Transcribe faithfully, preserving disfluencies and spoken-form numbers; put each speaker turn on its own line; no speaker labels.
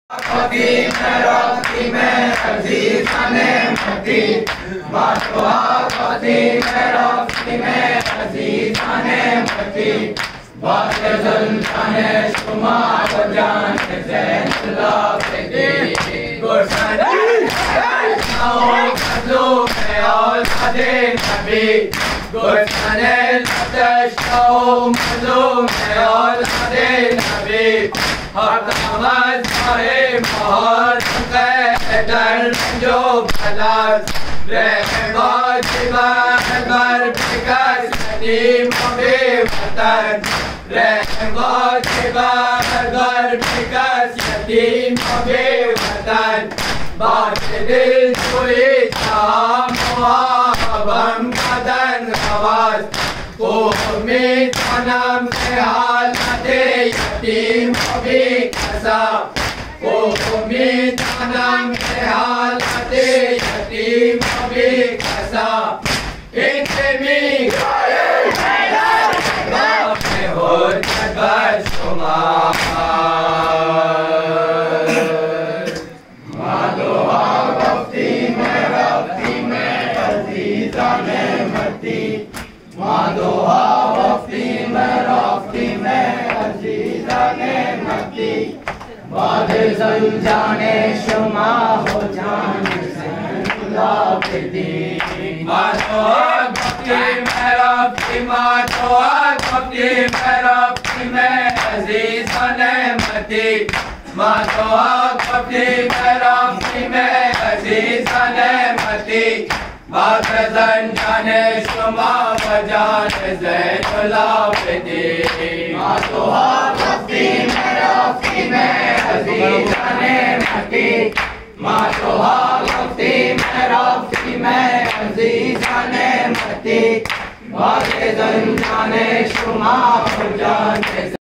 Rafti mein Rafti mein aziz ne'mati Matwa Rafti mein Rafti mein aziz ne'mati Baate sultane shuma bajan zain lafti Gursan Nao mazlum mein aulade nabi Gursan al-atash Nao mazlum mein aulade nabi हर नमाज पढ़े बहुत कैदर जो भलास रहे वाजिबा बर beaker Salim बेवतन रहे वाजिबा बर beaker Salim बेवतन बात दिल जुई शाम मुआबम कदन आवाज को में जन्म से हालत यतीम भी कसा को में जन्म से हालत यतीम भी कसा इतनी में हो जगत शुमार मादोहा रफ्ती में रफ्ती में अजीज़ा नेमती मादोहा रफ्ती में रफ्ती में अजीज़ा नेमती बाद जाने शुमा हो जाने से लापती मादोहा रफ्ती में रफ्ती मादोहा रफ्ती में रफ्ती में अजीज़ा नेमती मादोहा रफ्ती में रफ्ती में अजीज़ा नेमती बातज़न जाने शुमा बजान ज़ैन लापती मादोहा रफ्ती में रफ्ती में अज़ीज़ा नेमती मादोहा रफ्ती में रफ्ती में अज़ीज़ा नेमती बातज़न जाने शुमा बजान